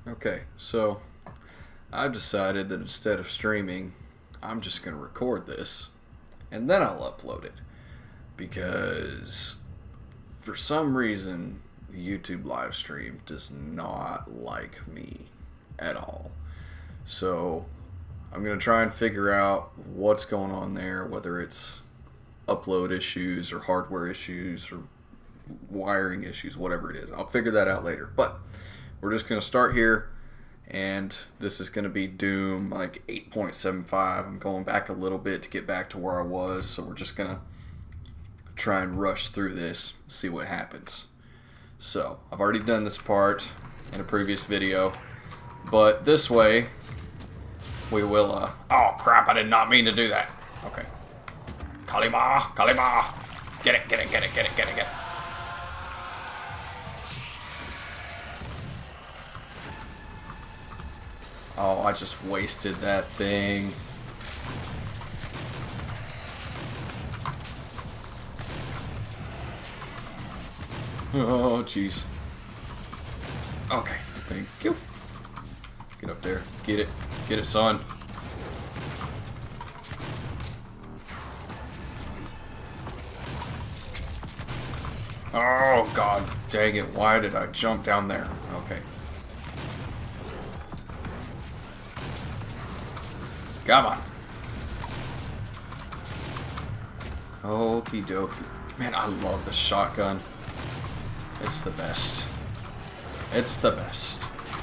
Okay, so I've decided that instead of streaming, I'm just going to record this and then I'll upload it because for some reason the YouTube live stream does not like me at all. So I'm going to try and figure out what's going on there, whether it's upload issues or hardware issues or wiring issues, whatever it is. I'll figure that out later. But we're just going to start here, and this is going to be Doom like 8.75. I'm going back a little bit to get back to where I was, so we're just going to try and rush through this, see what happens. So I've already done this part in a previous video, but this way we will oh crap, I did not mean to do that. Okay. Kalima, Kalima. Get it, get it, get it, get it, get it, get it. Oh, I just wasted that thing. Oh, jeez. Okay, thank you. Get up there. Get it. Get it, son. Oh, god dang it. Why did I jump down there? Okay. Come on. Okie dokie. Man, I love the shotgun. It's the best. It's the best.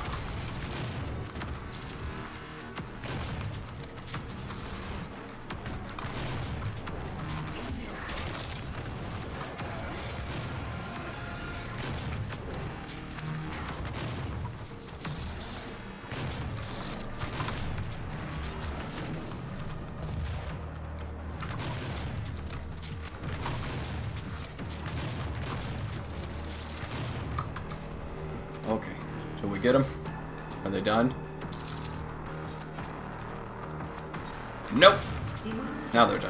Okay, did we get them? Are they done? Nope. Now they're done.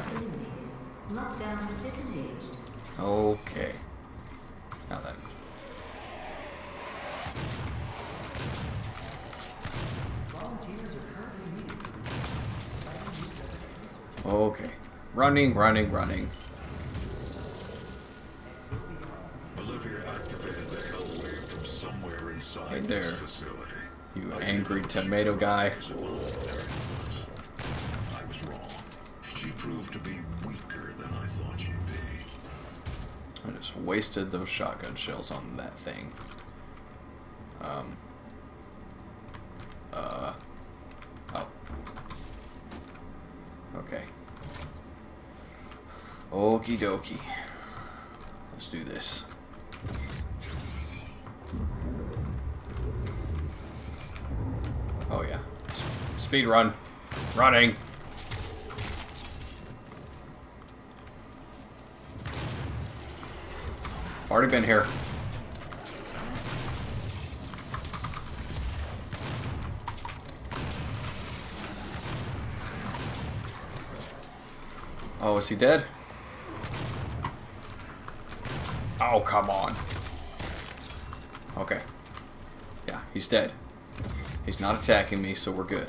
Okay. Now then. Okay. Running, running, running. Hey there, you angry tomato guy. I was wrong. She proved to be weaker than I thought she'd be. I just wasted those shotgun shells on that thing. Oh. Okay. Okie dokie. Let's do this. Oh yeah. Speed run. Running. Already been here. Oh, is he dead? Oh, come on. Okay. Yeah, he's dead. He's not attacking me, so we're good.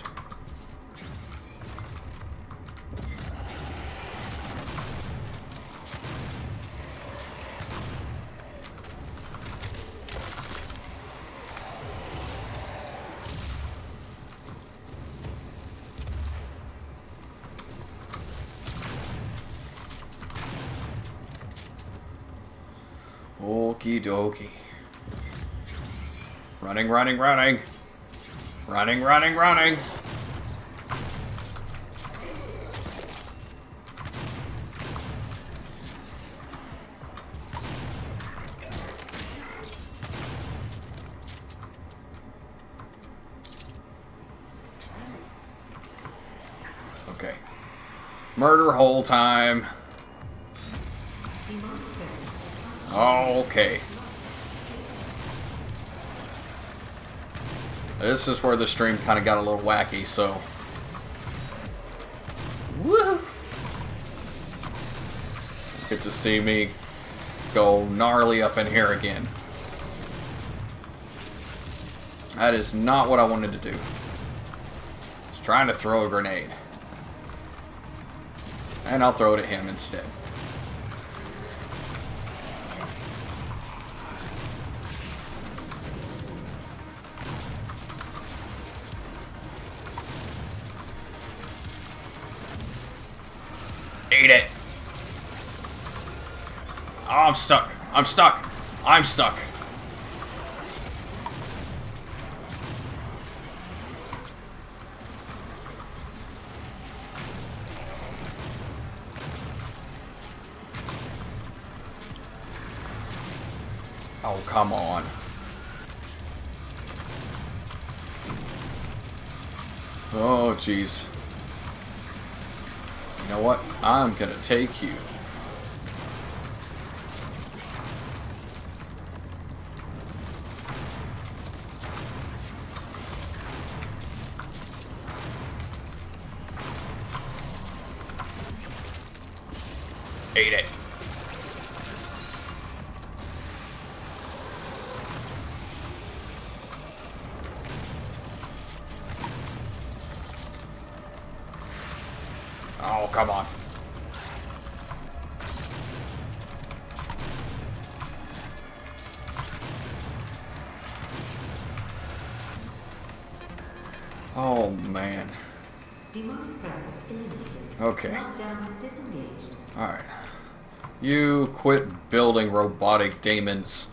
Okie dokie. Running, running, running. Running, running, running. Okay. Murder hole time. Okay. This is where the stream kind of got a little wacky, so. Woo! Get to see me go gnarly up in here again. That is not what I wanted to do. I was trying to throw a grenade. And I'll throw it at him instead. Eat it! Oh, I'm stuck. I'm stuck. I'm stuck. Oh, come on. Oh, jeez. You know what? I'm gonna take you. Ate it. Oh, come on. Oh, man. Demonic presence eliminated. Okay. Lockdown disengaged. Alright. You quit building robotic demons.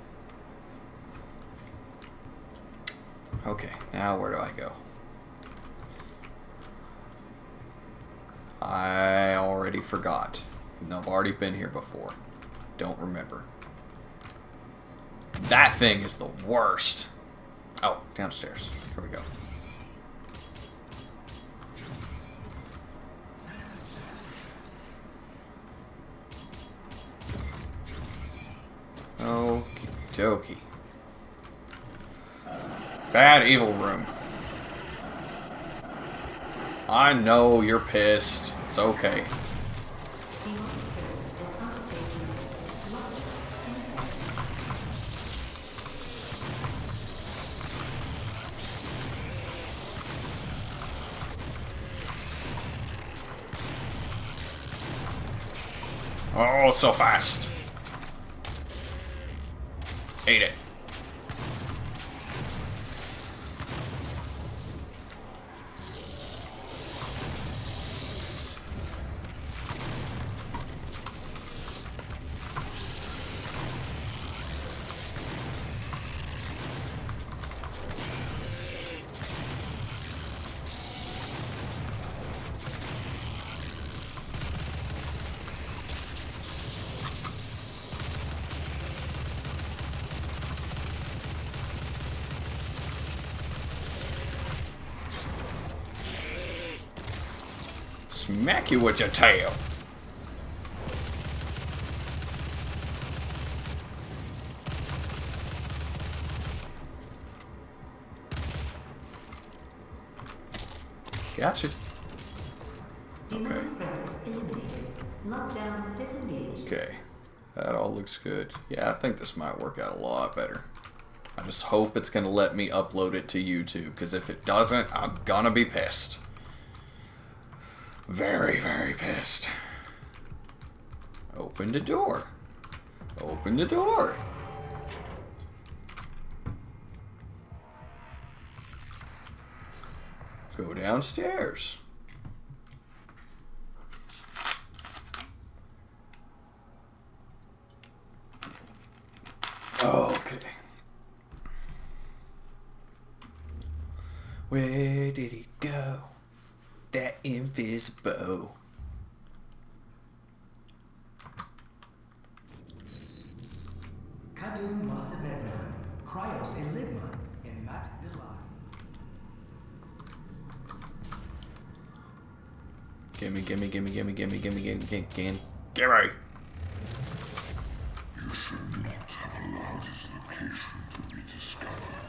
Okay, now where do I go? I already forgot. No, I've already been here before. Don't remember. That thing is the worst. Oh, downstairs. Here we go. Okie dokie. Bad evil room. I know you're pissed. It's okay. Demonic presence and unsafe unit. Oh, so fast. Ate it. Smack you with your tail. Gotcha. Demonic presence eliminated. Lockdown disengaged. Okay. That all looks good. Yeah, I think this might work out a lot better. I just hope it's going to let me upload it to YouTube, because if it doesn't, I'm gonna be pissed. Very, very pissed. Open the door. Open the door. Go downstairs. Okay. Where did he go? That invisible. Kadum Masavedna, Cryos Enigma, and Matt Villa. Gimme. You should not have allowed his location to be discovered.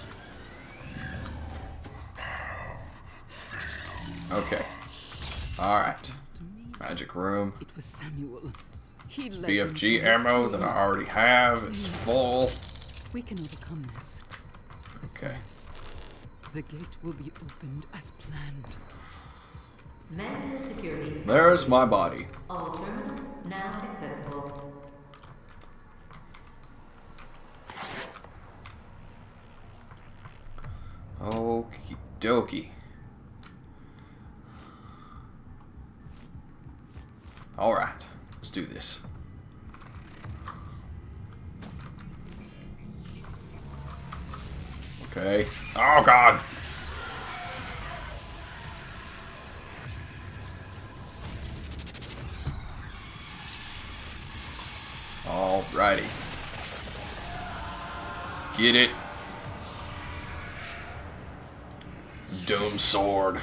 Okay. Alright. Magic room. It was Samuel. He led them to BFG his ammo that tomb. I already have. It's full. We can overcome this. Okay. Yes. The gate will be opened as planned. Manual security. There's my body. All terminals now accessible. Okie dokie. Alright, let's do this. Okay. Oh god! Alrighty. Get it. Doom sword.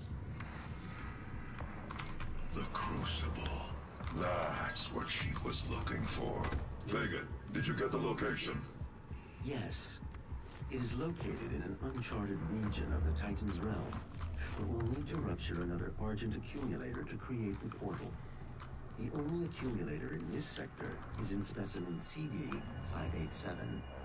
The Crucible. That's what she was looking for. Vega, did you get the location? Yes. It is located in an uncharted region of the Titan's realm, but we'll need to rupture another Argent accumulator to create the portal. The only accumulator in this sector is in specimen CD-587.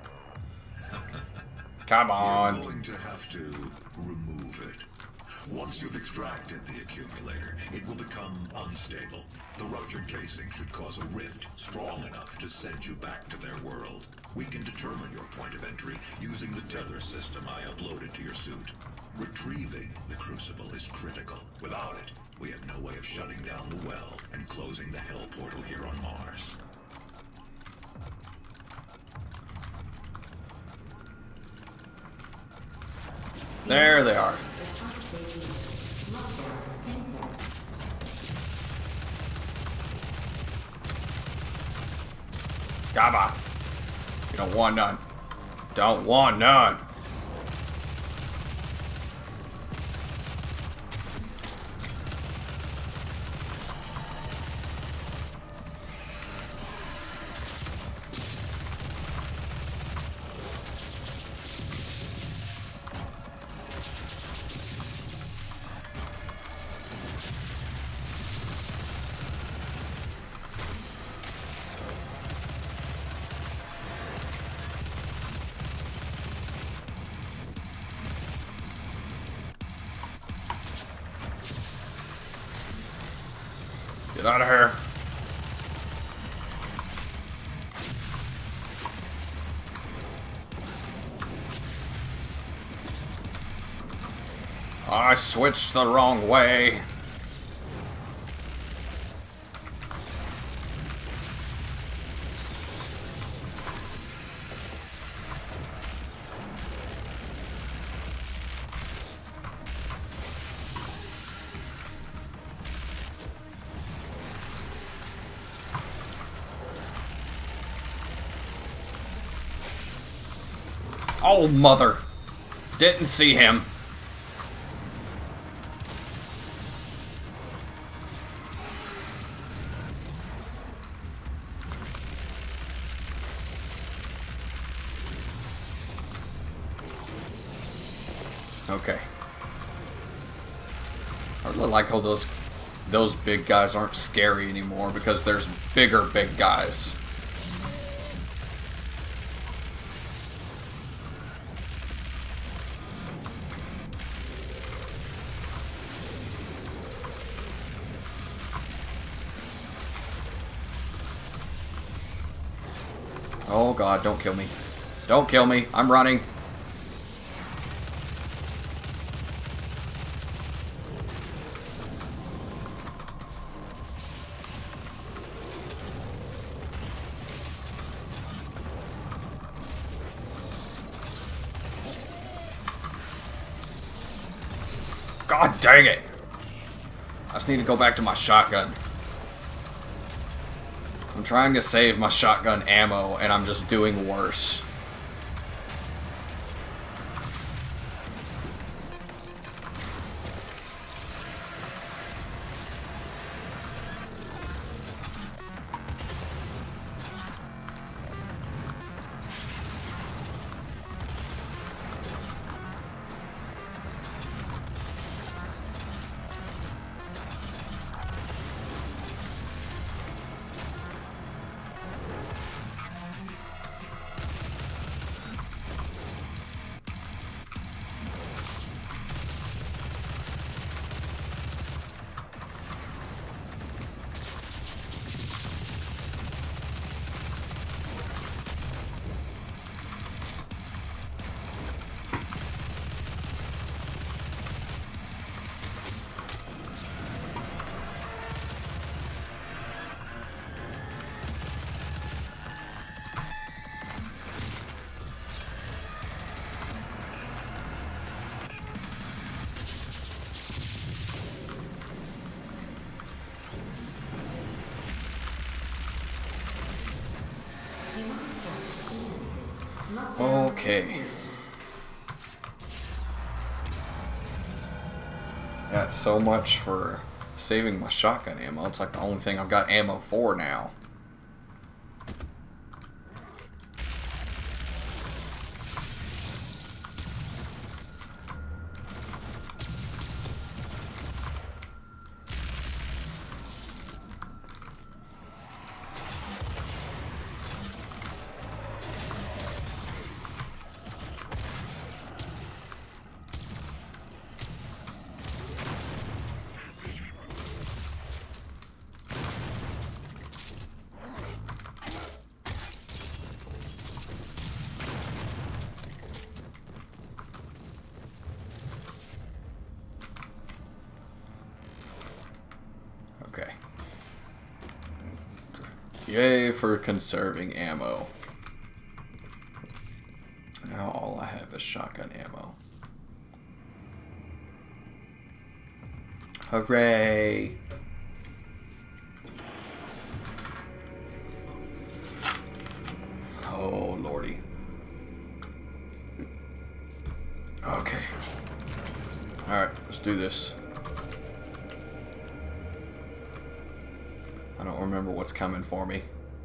Come on. You're going to have to remove it. Once you've extracted the accumulator, it will become unstable. The ruptured casing should cause a rift strong enough to send you back to their world. We can determine your point of entry using the tether system I uploaded to your suit. Retrieving the Crucible is critical. Without it, we have no way of shutting down the well and closing the Hell portal here on Mars. There they are. Gaba. You don't want none. Don't want none. Get out of here. I switched the wrong way. Oh, mother. Didn't see him. Okay. I really like how those big guys aren't scary anymore because there's bigger big guys. Oh god, don't kill me. Don't kill me. I'm running. God dang it. I just need to go back to my shotgun. I'm trying to save my shotgun ammo, and I'm just doing worse. Okay. Yeah, so much for saving my shotgun ammo. It's like the only thing I've got ammo for now. Okay. Yay for conserving ammo. Now all I have is shotgun ammo. Hooray! Oh, lordy. Okay. Alright, let's do this. I don't remember what's coming for me.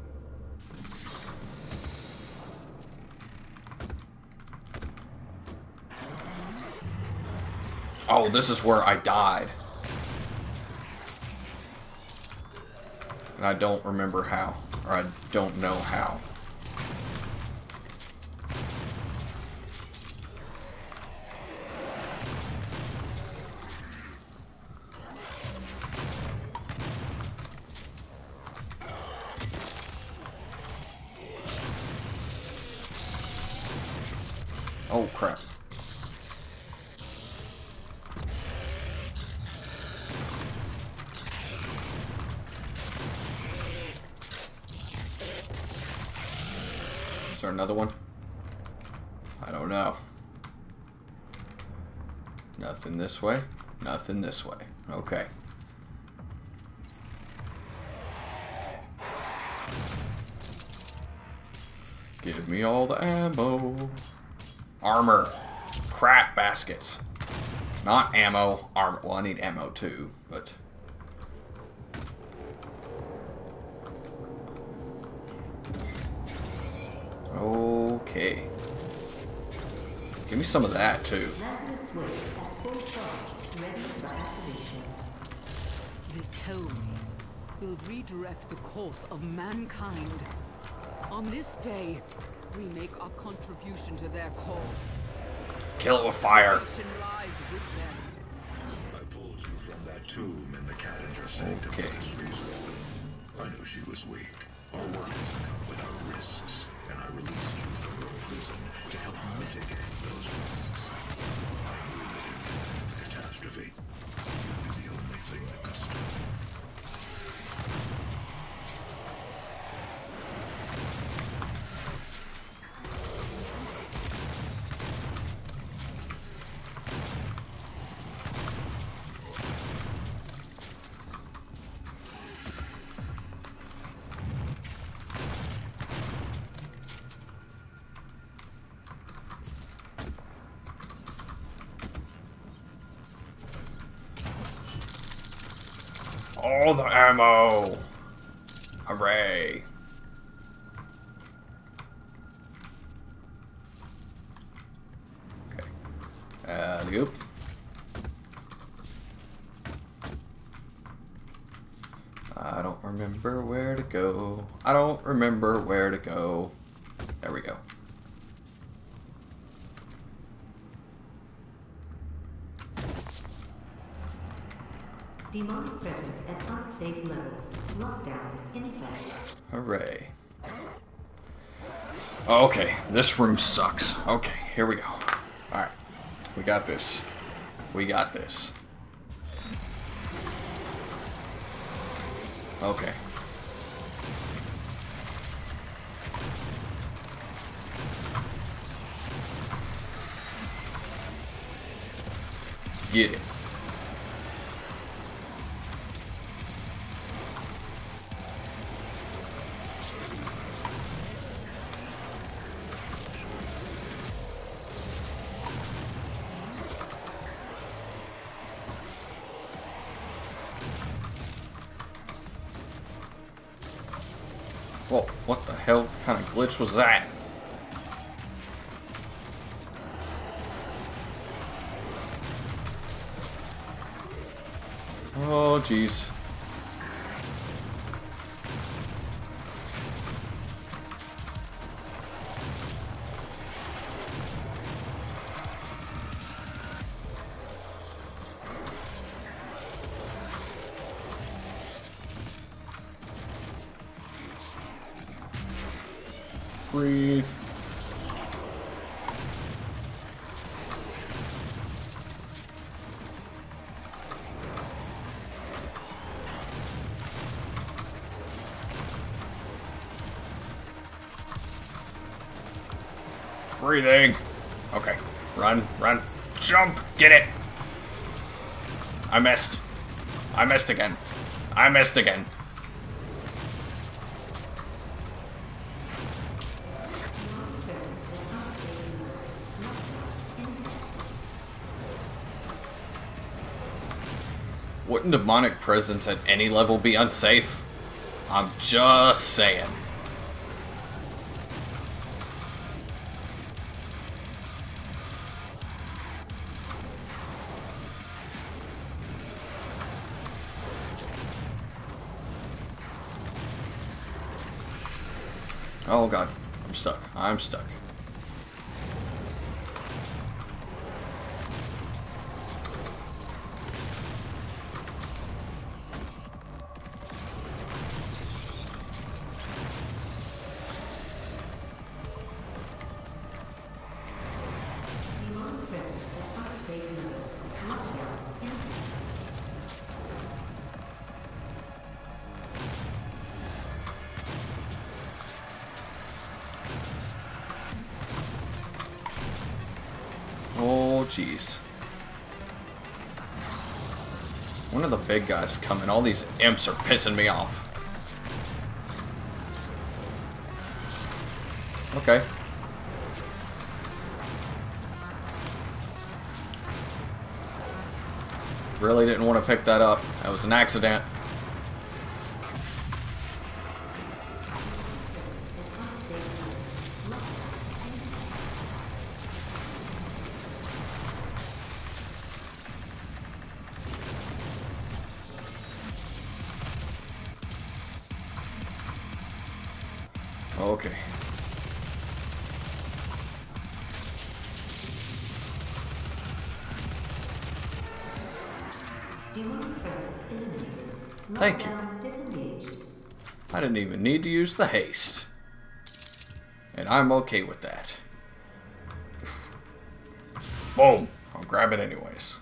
Oh, this is where I died. And I don't remember how. Or I don't know how. Oh, crap. Is there another one? I don't know. Nothing this way. Nothing this way. Okay. Give me all the ammo. Armor. Crap baskets. Not ammo. Armor. Well, I need ammo too, but... Okay. Give me some of that too. Lazarus Way at full charge, ready for activation. This home will redirect the course of mankind. On this day, we make our contribution to their cause. Kill it with fire. Nation lies with them. I pulled you from that tomb in the Calendar Sanctum Okay. for this reason. I knew she was weak. Our work doesn't come without risks, and I released you from your prison to help mitigate those risks. I knew that in the event of catastrophe, you'd be the only thing that could stop me. All the ammo! Hooray! Okay. Alley-oop. I don't remember where to go. I don't remember where to go. There we go. Demonic presence at unsafe levels. Lockdown in effect. Hooray. Okay, this room sucks. Okay, here we go. Alright, we got this. We got this. Okay. Get it. Whoa, what the hell kind of glitch was that? Oh, jeez. Breathe. Breathing. Okay. Run, run. Jump! Get it! I missed. I missed again. I missed again. Wouldn't demonic presence at any level be unsafe? I'm just saying. Oh god, I'm stuck. I'm stuck. Demonic presence at unsafe levels. Lockdowns imminent. Oh jeez. One of the big guys coming. All these imps are pissing me off. Okay. Really didn't want to pick that up. That was an accident. Presence at unsafe levels. Lockdown. Okay. Demonic presence eliminated. Thank you. Lockdown disengaged. I didn't even need to use the haste. And I'm okay with that. Boom. I'll grab it anyways.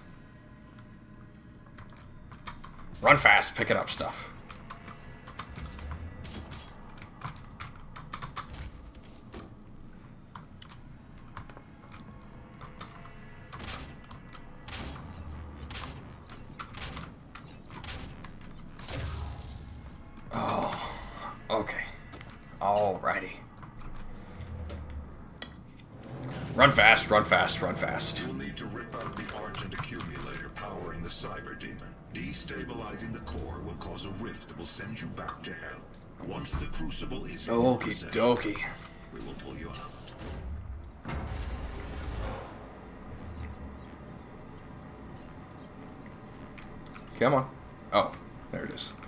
Run fast, picking up stuff. Oh, okay. Alrighty. Run fast, run fast, run fast. You'll need to rip out the Argent accumulator powering the Cyber Demon. Destabilizing the core will cause a rift that will send you back to hell. Once the Crucible is in your Okie possession, dokie. we will pull you out. Come on. Oh, there it is.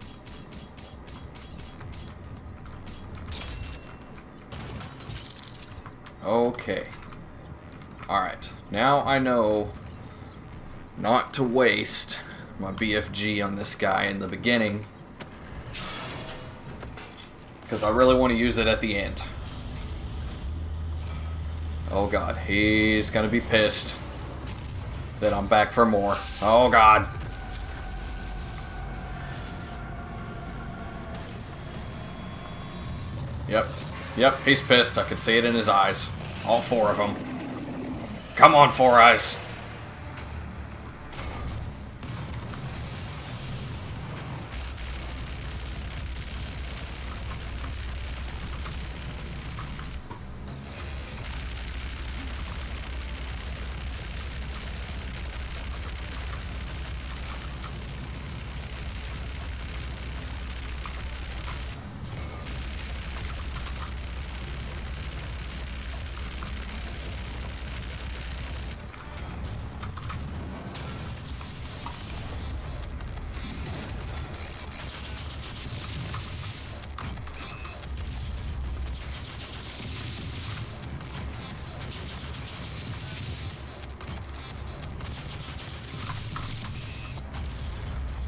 Okay. Alright. Now I know not to waste my BFG on this guy in the beginning, because I really want to use it at the end. Oh god, he's gonna be pissed that I'm back for more. Oh god. Yep. Yep, he's pissed. I could see it in his eyes. All four of them. Come on, Four Eyes.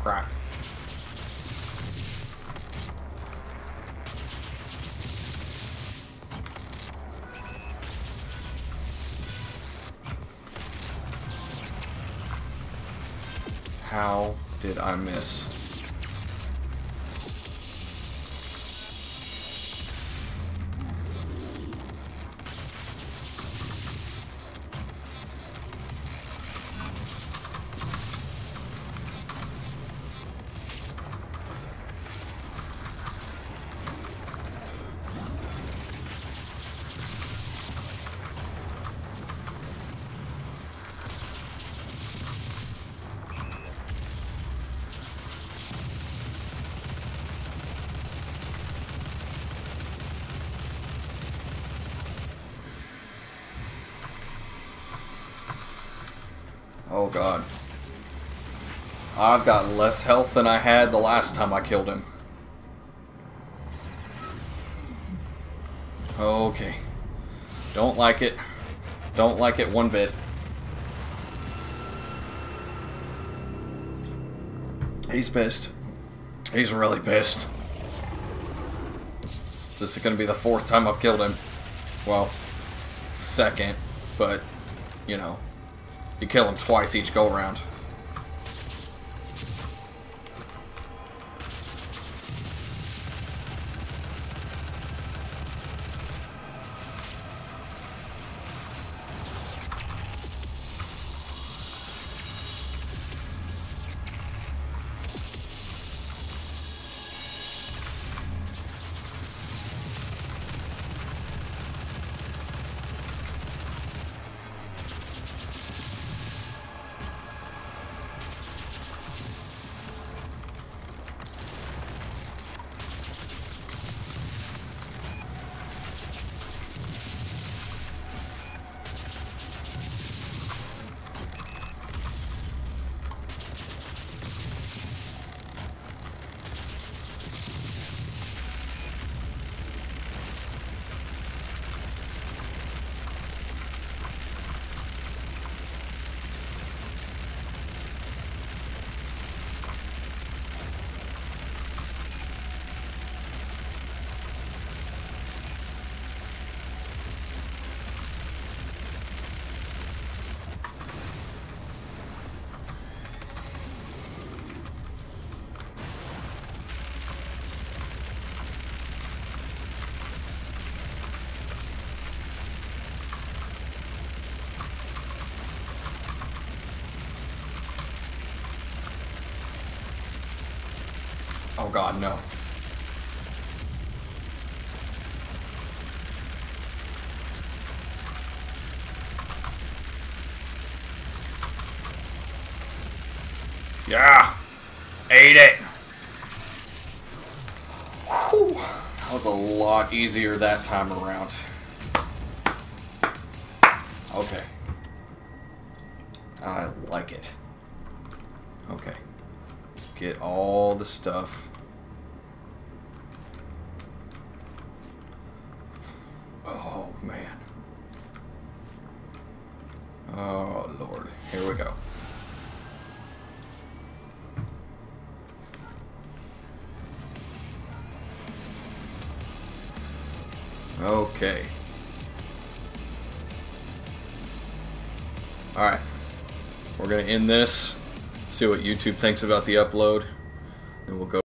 crap. How did I miss? Oh god. I've got less health than I had the last time I killed him. Okay. Don't like it. Don't like it one bit. He's pissed. He's really pissed. This is going to be the 4th time I've killed him. Well, 2nd, but, you know. You kill him twice each go-around. Oh god, no. Yeah! Ate it! Whew. That was a lot easier that time around. Okay. I like it. Okay. Let's get all the stuff. Oh, man. Oh, Lord. Here we go. Okay. Alright. We're going to end this. See what YouTube thinks about the upload. And we'll go.